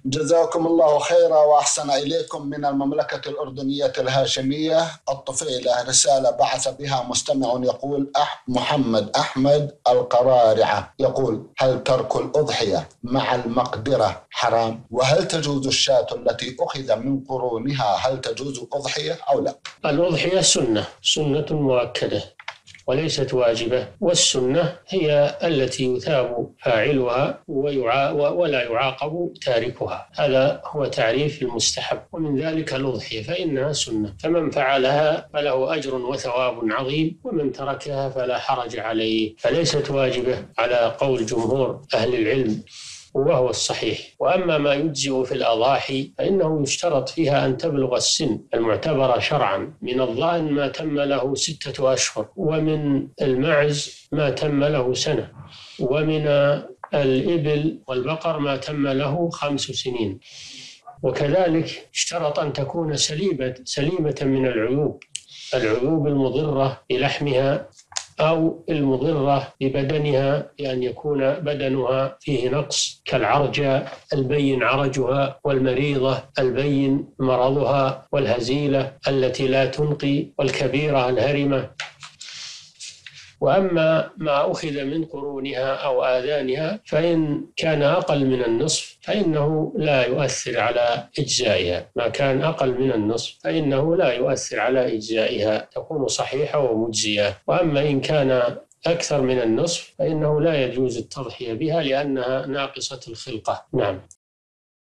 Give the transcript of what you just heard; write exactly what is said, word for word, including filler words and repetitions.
جزاكم الله خيرا وأحسن إليكم. من المملكة الأردنية الهاشمية الطفيلة رسالة بعث بها مستمع يقول: أح محمد أحمد القرارعة يقول: هل ترك الأضحية مع المقدرة حرام؟ وهل تجوز الشاة التي أخذ من قرونها، هل تجوز الأضحية أو لا؟ الأضحية سنة سنة مؤكدة وليست واجبة، والسنة هي التي يثاب فاعلها ويعا ولا يعاقب تاركها. هذا هو تعريف المستحب، ومن ذلك الأضحية فإنها سنة، فمن فعلها فله أجر وثواب عظيم، ومن تركها فلا حرج عليه، فليست واجبة على قول جمهور أهل العلم وهو الصحيح. وأما ما يجزئ في الأضاحي فإنه يشترط فيها أن تبلغ السن المعتبرة شرعا. من الضأن ما تم له ستة أشهر، ومن المعز ما تم له سنة، ومن الإبل والبقر ما تم له خمس سنين. وكذلك اشترط أن تكون سليمة سليمة من العيوب العيوب المضرة بلحمها أو المضرة ببدنها، بأن يكون بدنها فيه نقص كالعرجة البين عرجها، والمريضة البين مرضها، والهزيلة التي لا تنقي، والكبيرة الهرمة. وأما ما أخذ من قرونها أو آذانها فإن كان أقل من النصف فإنه لا يؤثر على إجزائها. ما كان أقل من النصف فإنه لا يؤثر على إجزائها، تكون صحيحة ومجزية. وأما إن كان أكثر من النصف فإنه لا يجوز التضحية بها لأنها ناقصة الخلقة. نعم.